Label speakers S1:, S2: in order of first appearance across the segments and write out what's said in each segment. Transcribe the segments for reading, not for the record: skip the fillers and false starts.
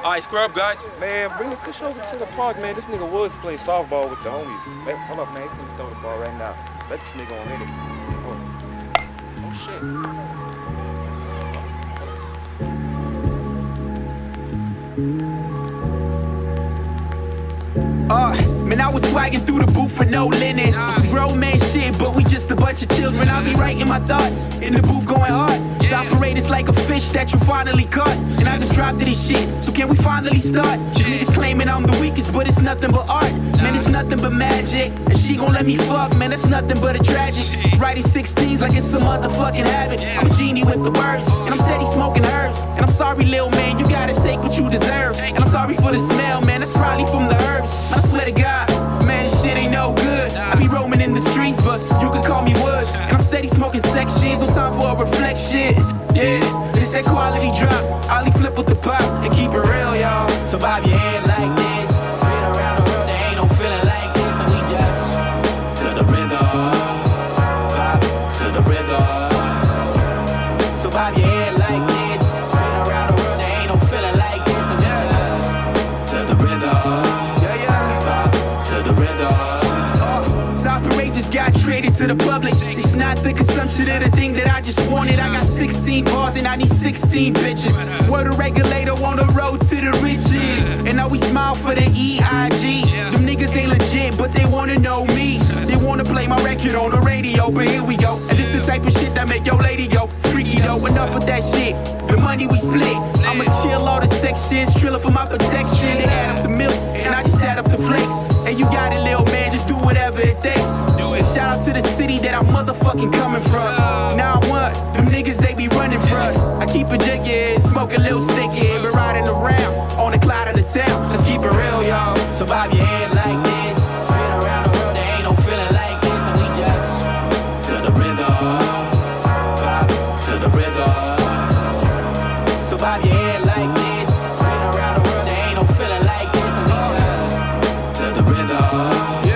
S1: Alright, scrub, guys.
S2: Man, bring the push over to the park, man. This nigga Woods playing softball with the homies. Hey, hold up, man. He's gonna throw the ball right now. Let this nigga on hit it. Oh, shit.
S3: Man, I was swagging through the booth for no linen. Some grown man shit, but we just a bunch of children. I be writing my thoughts in the booth going hard. This operator's like a fish that you finally caught. And I just dropped this shit, so can we finally start? These niggas claiming I'm the weakest, but it's nothing but art. Man, it's nothing but magic. And she gon' let me fuck, man, that's nothing but a tragic. Writing 16s like it's a motherfucking habit. I'm a genie with the words, and I'm steady smoking herbs. And I'm sorry, lil' man, you gotta take what you deserve. And I'm sorry for the smell, man, that's probably from the herbs. Man, I swear to God, man, this shit ain't no good. I be roaming in the streets, but you can call me Woods. And I'm steady smoking sections, no time for a reflection. Yeah, it's that quality drop. Ollie flip with the pop and keep it real, y'all. So bob your head like this. Been around the world, there ain't no feeling like this. And we just to the rhythm, vibe to the rhythm. So bob your head like this. Been around the world, there ain't no feeling like this. And we just to the rhythm. To the rhythm. South Outrageous got traded to the public. It's not the consumption of the thing that I just wanted. I got 16 bars and I need 16 bitches. Word a regulator on the road to the riches. And now we smile for the EIG. Them niggas ain't legit, but they wanna know me. They wanna play my record on the radio, but here we go. And this the type of shit that make your lady go freaky though. Enough with that shit. The money we split. I'ma chill all the sections, drilling for my protection. They add up the milk, and I just add up the flakes. And you got it, lil' man, just do whatever it takes. Shout out to the city that I'm motherfucking coming from. Now I want them niggas they be running from. I keep a jiggy, smoke a little sticky, but riding around on the cloud of the town. Let's keep it real, y'all. So bob your head like this. Been around the world, there ain't no feeling like this. And we just to the rhythm, vibe to the rhythm. So bob your head like this. Been around the world, there ain't no feeling like this. And we just to the rhythm.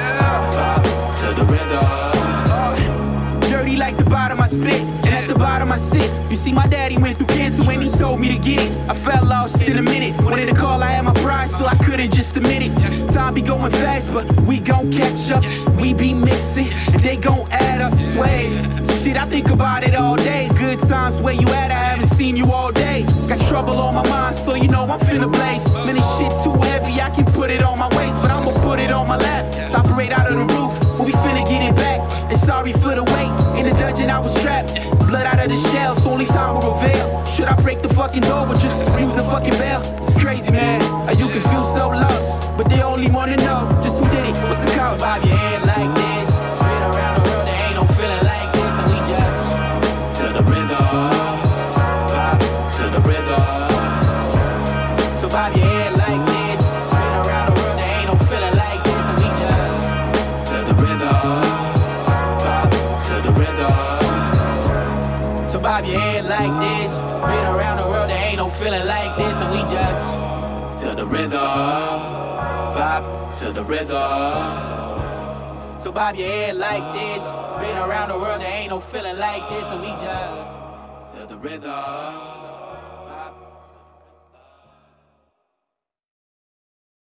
S3: Dirty like the bottom I spit, and at the bottom I sit. You see, my daddy went through cancer when he told me to get it. I felt lost in a minute. Wanted to call, I had my pride, so I couldn't just admit it. Time be going fast, but we gon' catch up. We be mixing, and they gon' add up. Sway, shit, I think about it all day. Good times, where you at? I haven't seen you all day. Got trouble on my mind, so you know I'm finna blaze. Man, this shit too heavy, I can put it on my waist, but I'ma put it on my lap. So operate out of the roof, when we finna get it back. And sorry for the wait, in the dungeon I was trapped. Blood out of the shell, so only time will reveal. Should I break the fucking door or just use the fucking bell? It's crazy, man, how you can feel so lost, but they only wanna know just who did it, what's the cause? Bob your head like this. Been around the world, there ain't no feeling like this. And we just to the rhythm, vibe to the rhythm. So bob your head like this. Been around the world, there ain't no feeling like this. And we just to the rhythm, vibe to the rhythm. So bob your head like this. Been around the world, there ain't no feeling like this. And we just to the rhythm, vibe to the rhythm. So bob your head like this. Been around the world, there ain't no feeling like this. And we just to the rhythm.